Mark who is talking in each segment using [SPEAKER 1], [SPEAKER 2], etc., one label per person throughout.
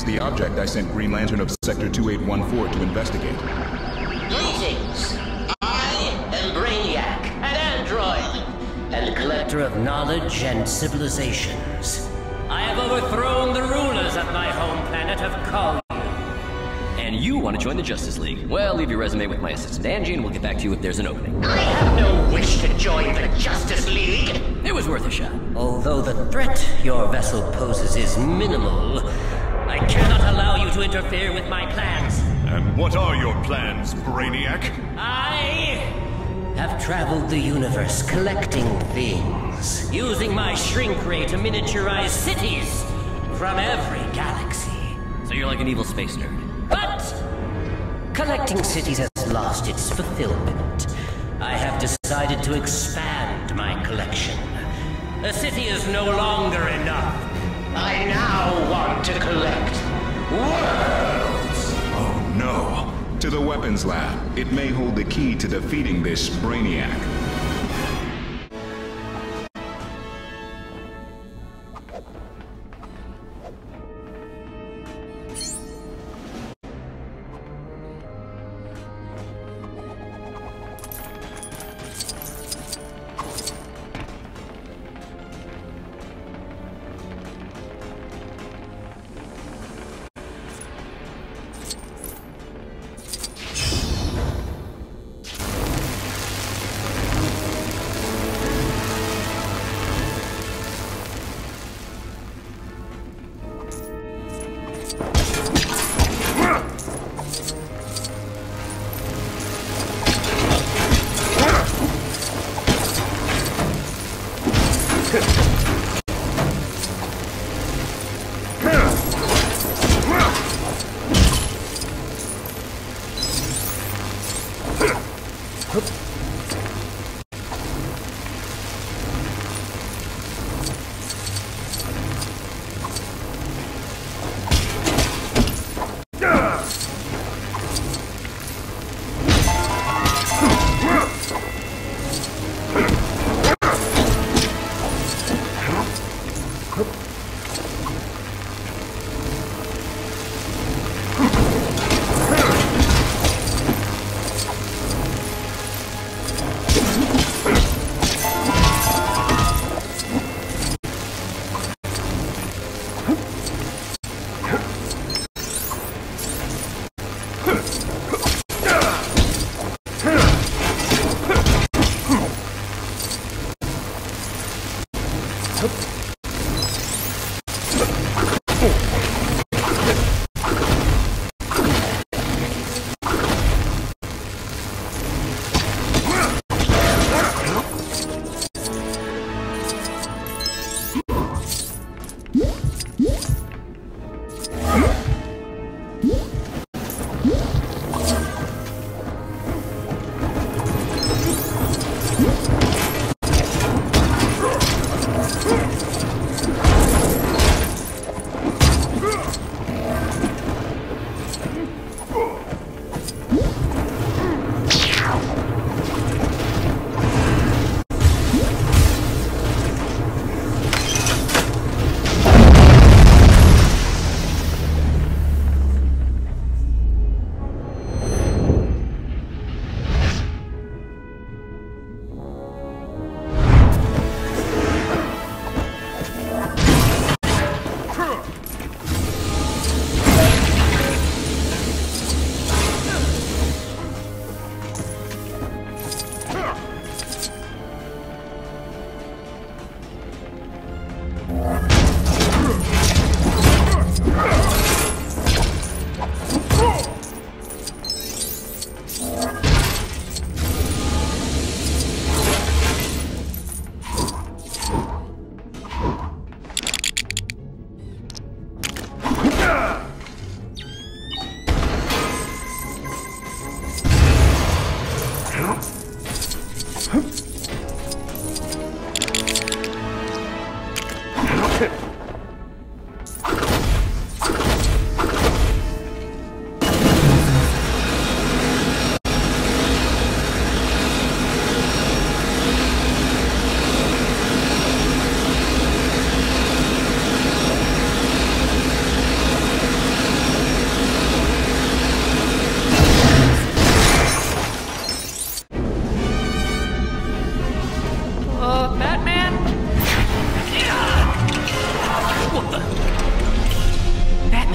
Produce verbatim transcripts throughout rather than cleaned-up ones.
[SPEAKER 1] the object I sent Green Lantern of Sector two eight one four to investigate.
[SPEAKER 2] Greetings. I am Brainiac, an android, and collector of knowledge and civilizations. I have overthrown the rulers of my home planet of Kal.
[SPEAKER 3] And you want to join the Justice League? Well, leave your resume with my assistant Angie and we'll get back to you if there's an opening.
[SPEAKER 2] I have no wish to join the Justice League.
[SPEAKER 3] It was worth a shot.
[SPEAKER 2] Although the threat your vessel poses is minimal, I cannot allow you to interfere with my plans.
[SPEAKER 4] And what are your plans, Brainiac?
[SPEAKER 2] I have traveled the universe collecting things, using my shrink ray to miniaturize cities from every galaxy.
[SPEAKER 3] So you're like an evil space nerd.
[SPEAKER 2] But collecting cities has lost its fulfillment. I have decided to expand my collection. A city is no longer enough. I now want to collect worlds.
[SPEAKER 1] Oh no. To the weapons lab. It may hold the key to defeating this Brainiac.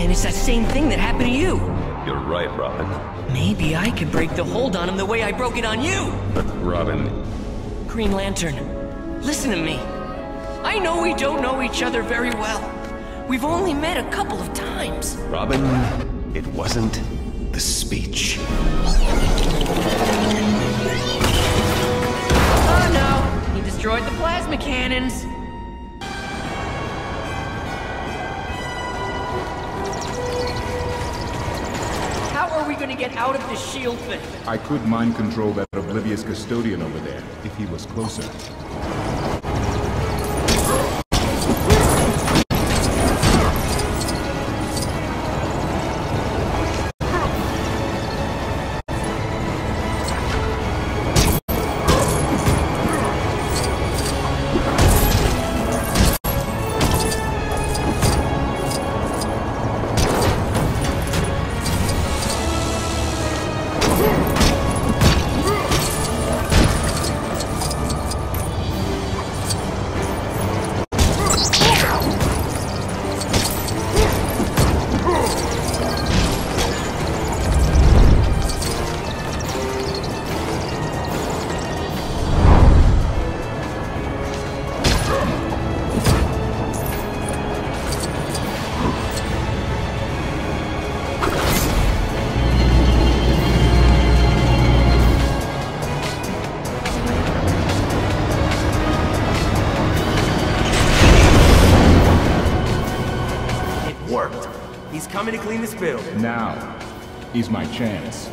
[SPEAKER 2] And it's that same thing that happened to you.
[SPEAKER 5] You're right, Robin.
[SPEAKER 2] Maybe I could break the hold on him the way I broke it on you.
[SPEAKER 5] But Robin...
[SPEAKER 2] Green Lantern, listen to me. I know we don't know each other very well. We've only met a couple of times.
[SPEAKER 5] Robin, it wasn't the speech.
[SPEAKER 2] Oh no, he destroyed the plasma cannons. How are we gonna get out of this shield thing?
[SPEAKER 1] I could mind control that oblivious custodian over there, if he was closer.
[SPEAKER 6] Coming to clean the spill.
[SPEAKER 1] Now is my chance.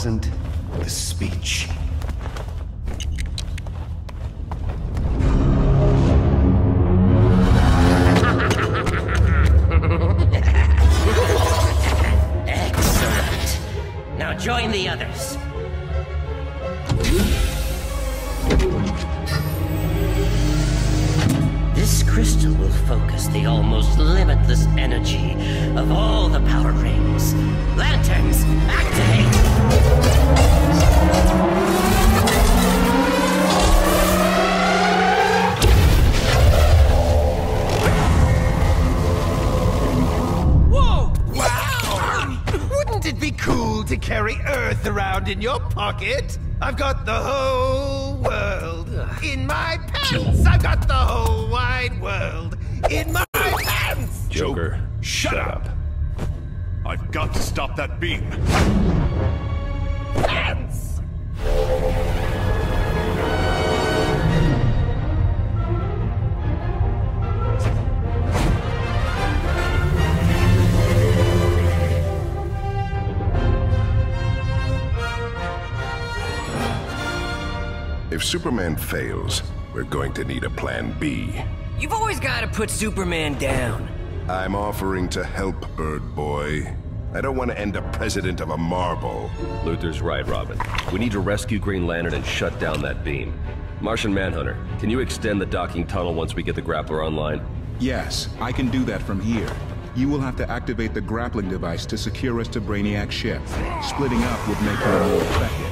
[SPEAKER 5] wasn't the speech.
[SPEAKER 2] Excellent. Now join the others. This crystal will focus the almost limitless energy of all the power rings. Lanterns, activate!
[SPEAKER 7] Whoa! Wow! Wouldn't it be cool to carry Earth around in your pocket? I've got the whole world in my pants. I've got the whole wide world in my pants.
[SPEAKER 4] Joker, shut up. I've got to stop that beam.
[SPEAKER 7] Pants.
[SPEAKER 8] If Superman fails, we're going to need a plan B.
[SPEAKER 6] You've always got to put Superman down.
[SPEAKER 8] I'm offering to help, Bird Boy. I don't want to end up president of a marble.
[SPEAKER 9] Luthor's right, Robin. We need to rescue Green Lantern and shut down that beam. Martian Manhunter, can you extend the docking tunnel once we get the grappler online?
[SPEAKER 1] Yes, I can do that from here. You will have to activate the grappling device to secure us to Brainiac's ship. Splitting up would make her more effective.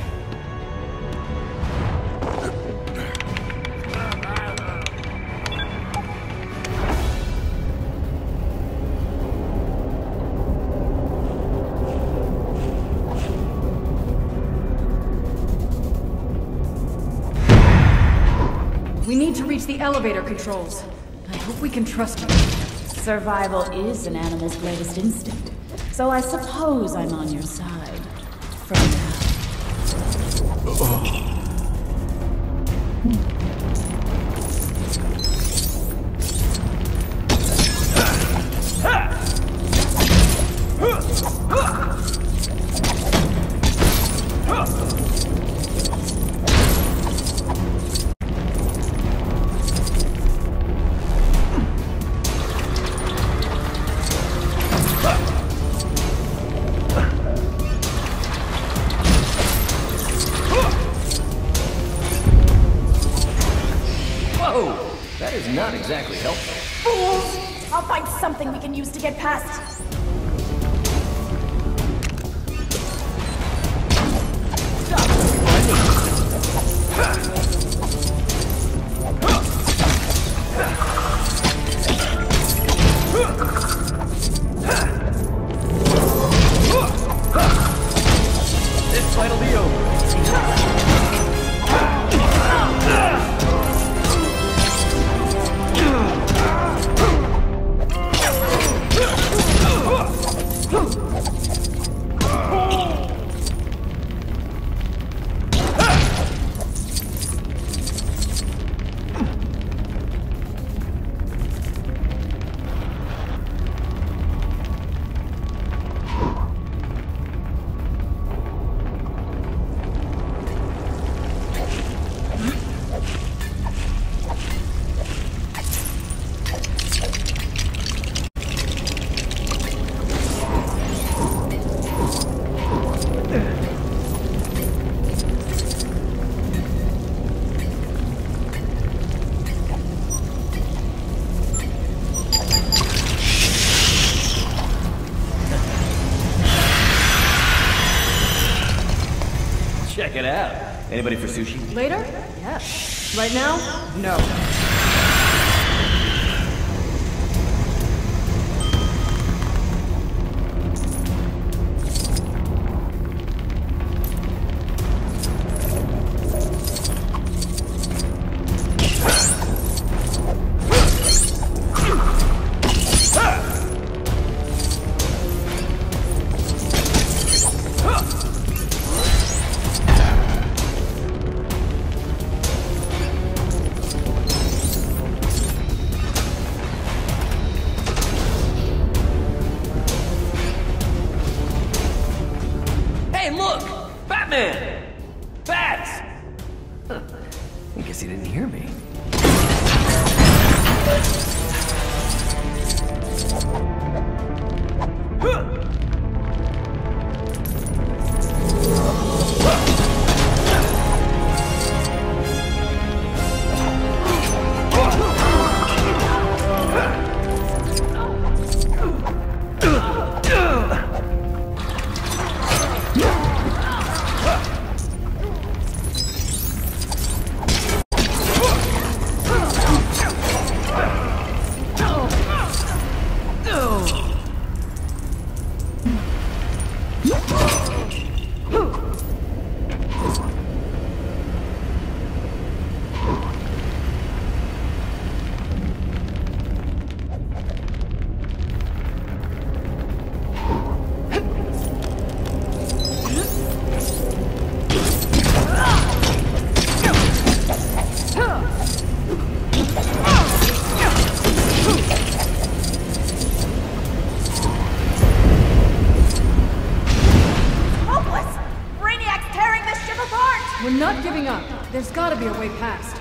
[SPEAKER 10] We need to reach the elevator controls. I hope we can trust you.
[SPEAKER 11] Survival is an animal's greatest instinct, so I suppose I'm on your side. For now.
[SPEAKER 3] Not exactly helpful.
[SPEAKER 11] Fools! I'll find something we can use to get past.
[SPEAKER 3] This fight'll be over. Check it out. Anybody for sushi?
[SPEAKER 10] Later? Yes. Right now? No. There's gotta be a way past.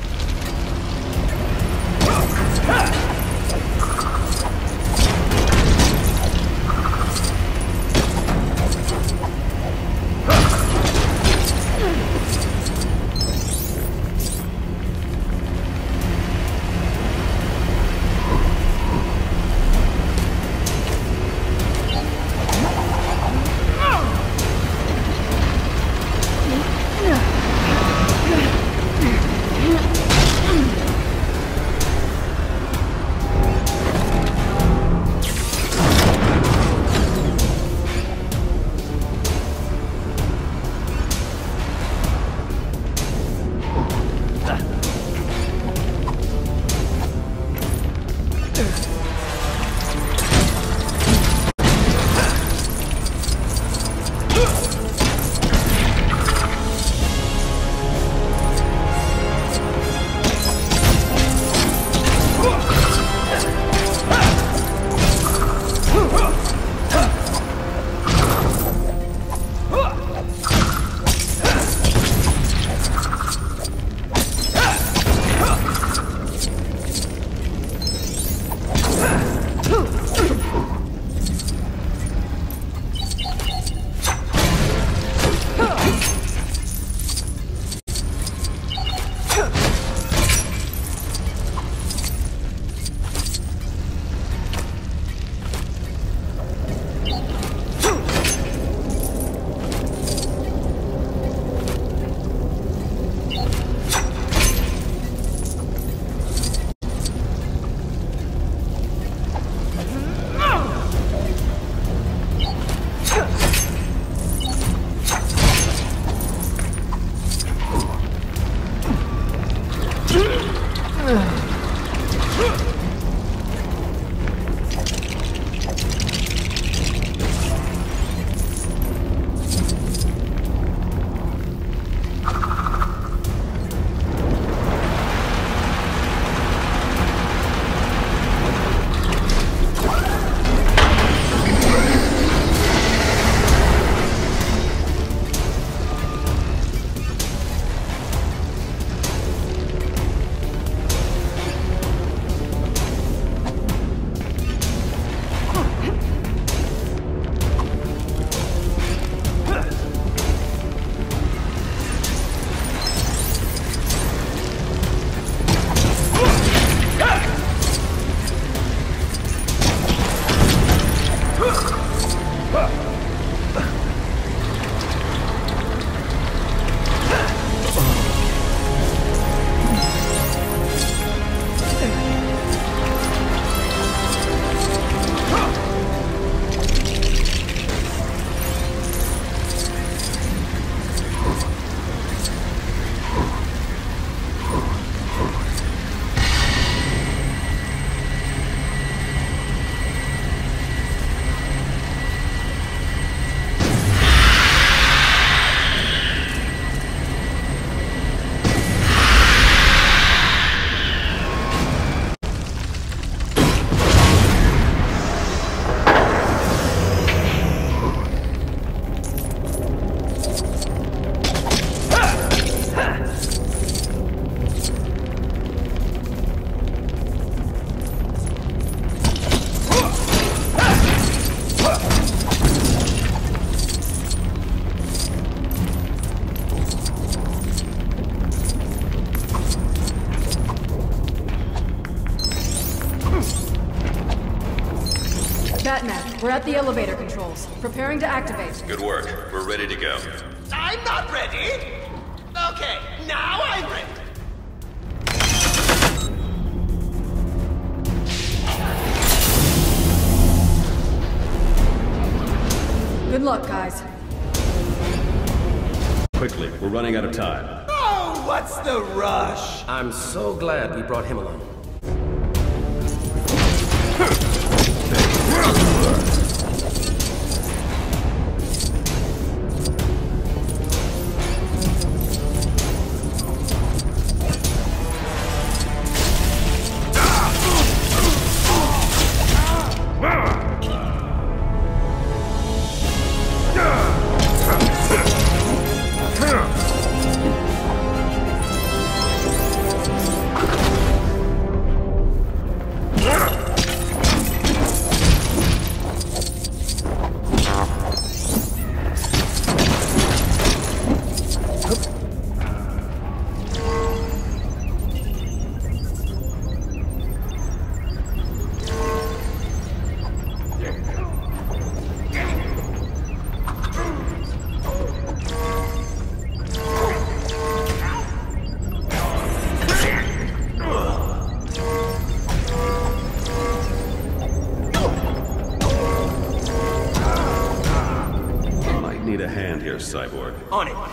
[SPEAKER 10] Batman, we're at the elevator controls. Preparing to activate.
[SPEAKER 9] Good work. We're ready to go.
[SPEAKER 7] I'm not ready! Okay, now I'm ready!
[SPEAKER 10] Good luck, guys.
[SPEAKER 9] Quickly, we're running out of time.
[SPEAKER 7] Oh, what's the rush?
[SPEAKER 6] I'm so glad we brought him along.
[SPEAKER 9] here, Cyborg.
[SPEAKER 6] On it.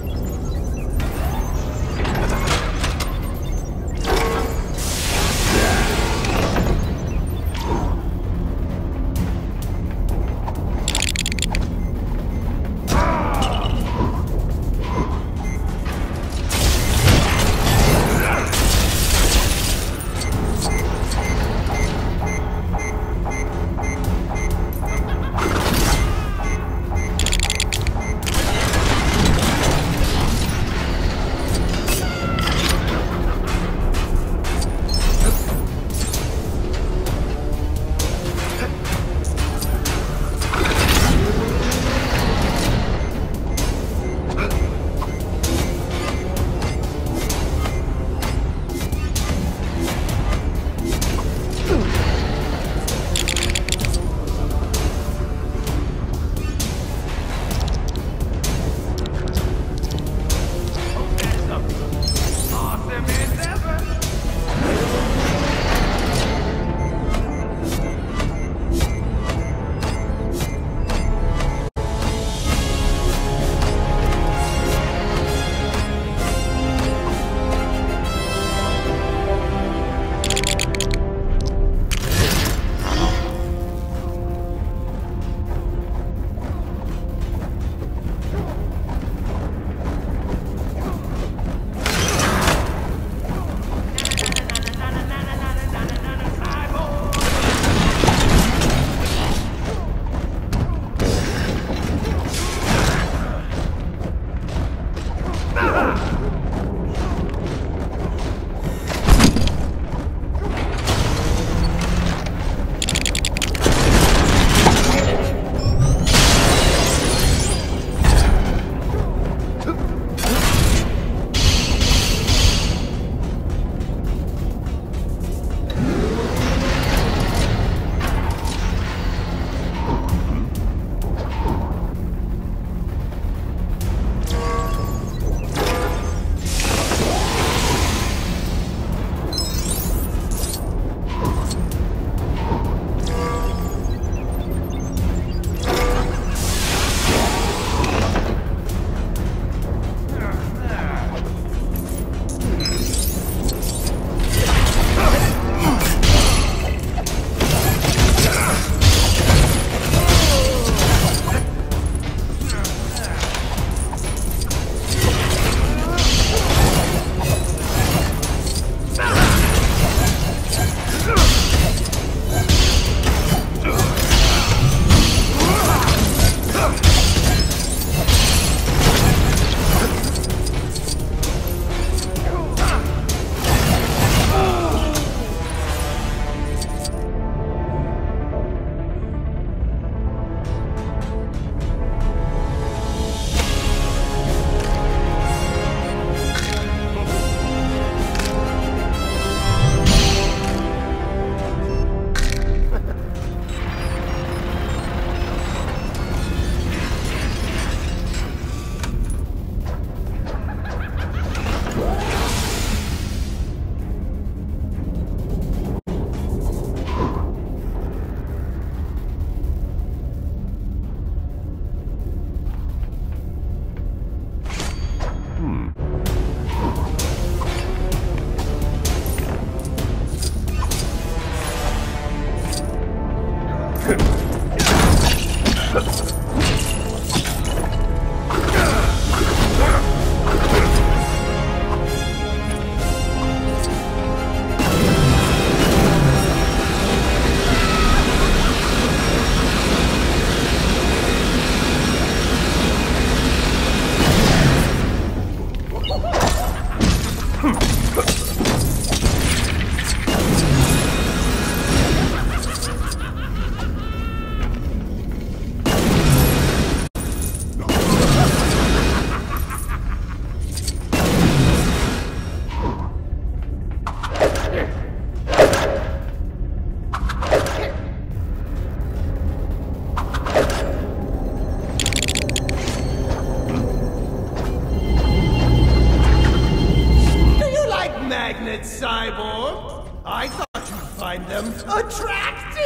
[SPEAKER 7] Cyborg. I thought you'd find them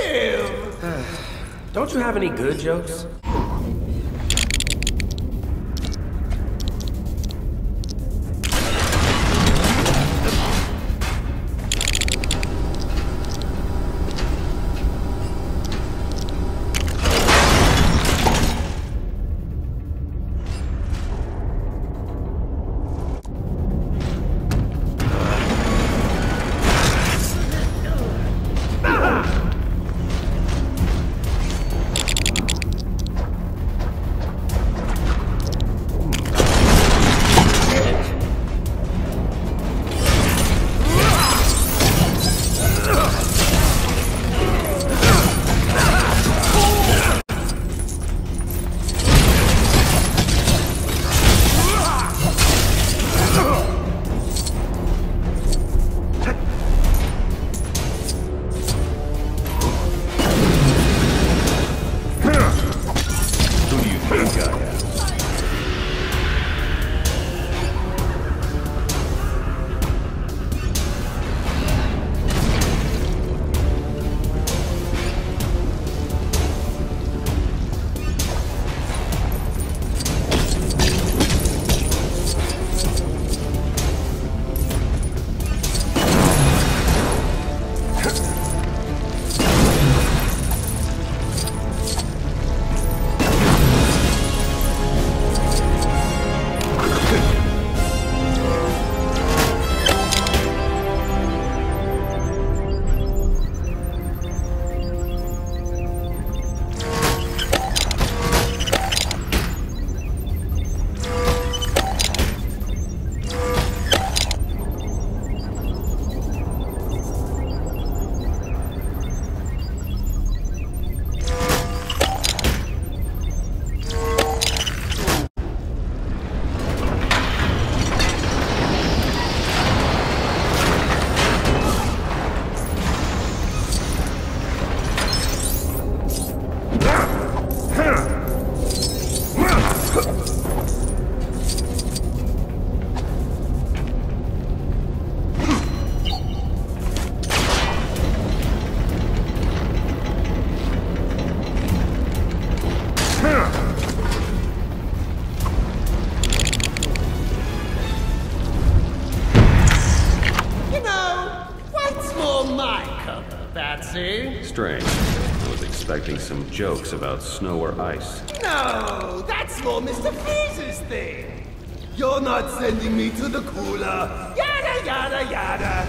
[SPEAKER 7] attractive.
[SPEAKER 6] Don't you have any good jokes?
[SPEAKER 7] Patsy?
[SPEAKER 9] Strange. I was expecting some jokes about snow or ice.
[SPEAKER 7] No, that's more Mister Freeze's thing. You're not sending me to the cooler. Yada, yada, yada.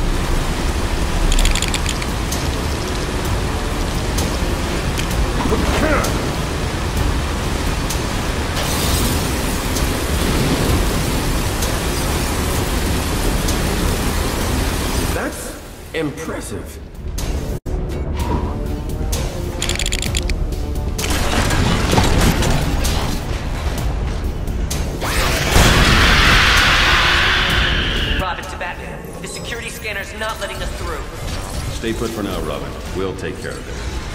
[SPEAKER 6] That's impressive.
[SPEAKER 2] Robin to Batman. The security scanner's not letting us through.
[SPEAKER 9] Stay put for now, Robin. We'll take care of it.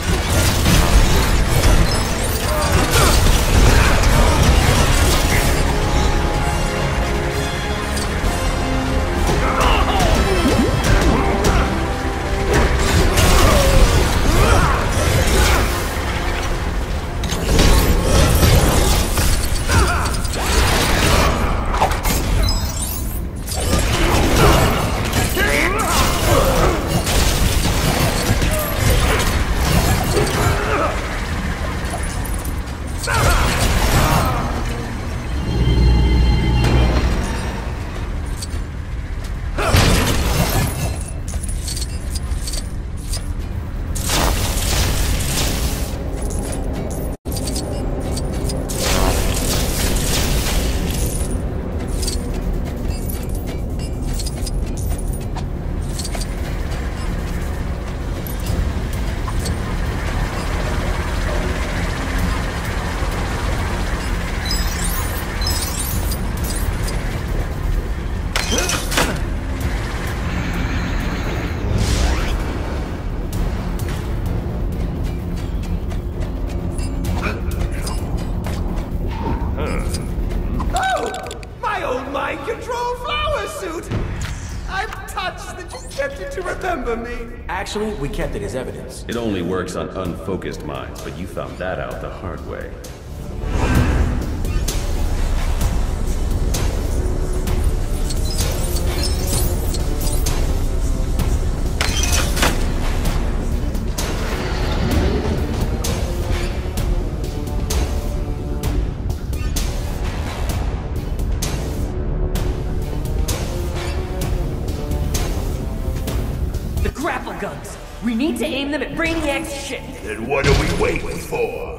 [SPEAKER 6] Actually, we kept it as evidence.
[SPEAKER 9] It only works on unfocused minds, but you found that out the hard way.
[SPEAKER 2] Guns. We need to aim them at Brainiac's ship.
[SPEAKER 4] Then what are we waiting for?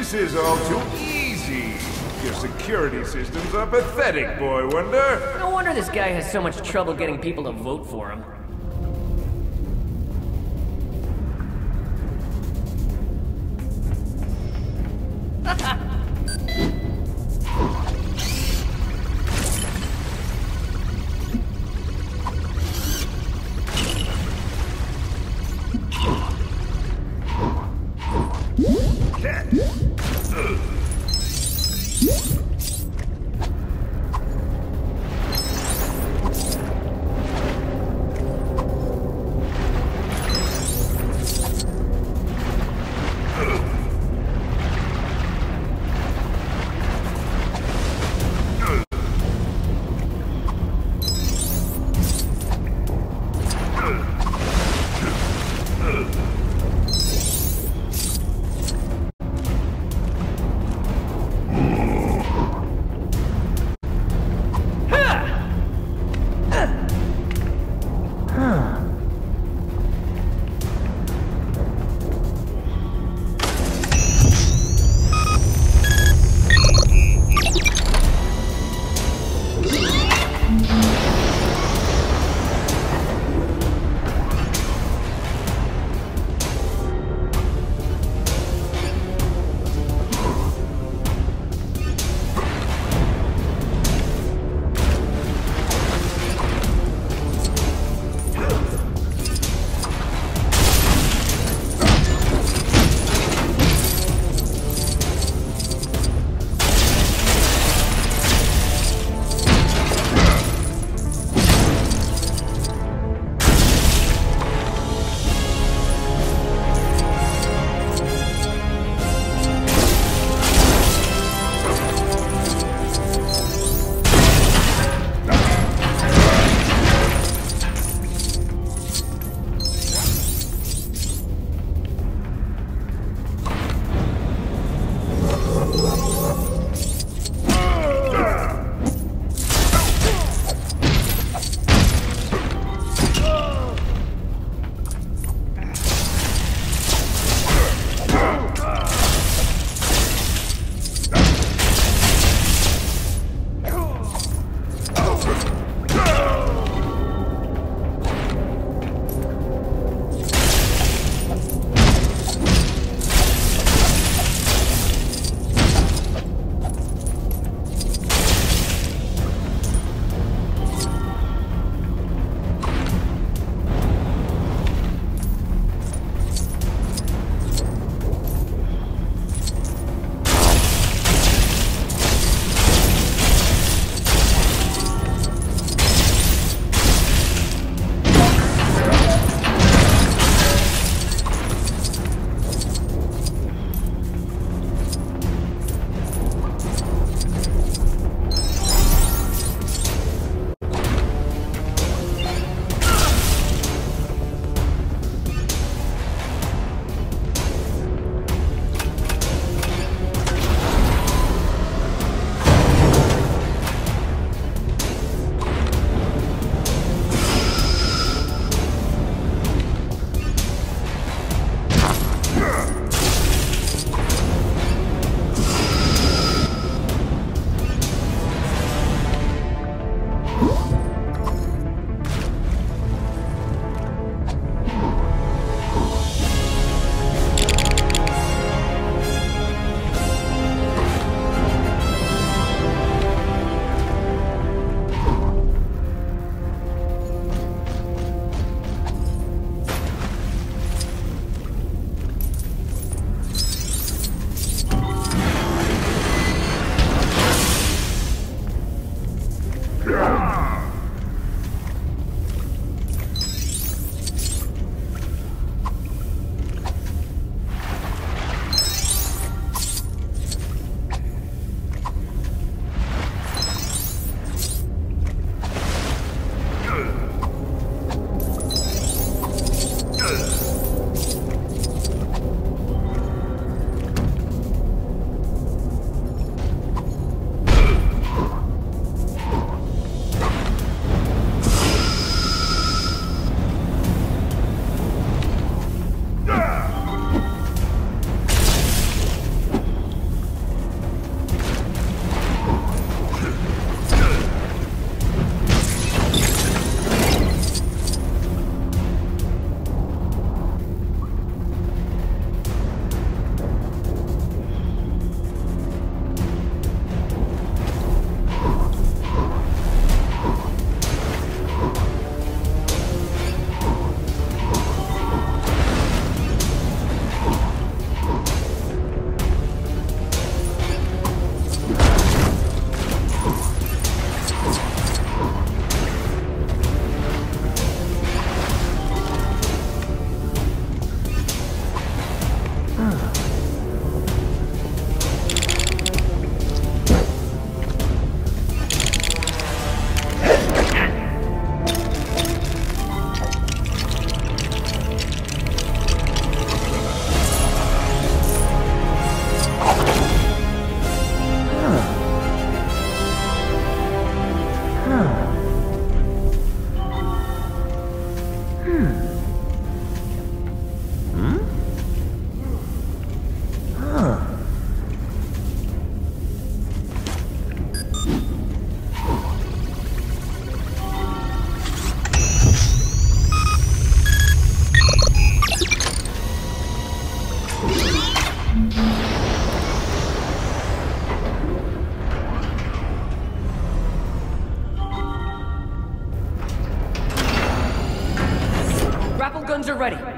[SPEAKER 12] This is all too easy. Your security systems are pathetic, boy wonder.
[SPEAKER 13] No wonder this guy has so much trouble getting people to vote for him.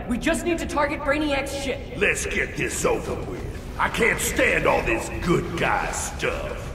[SPEAKER 13] We just need to target Brainiac's ship.
[SPEAKER 4] Let's get this over with. I can't stand all this good guy stuff.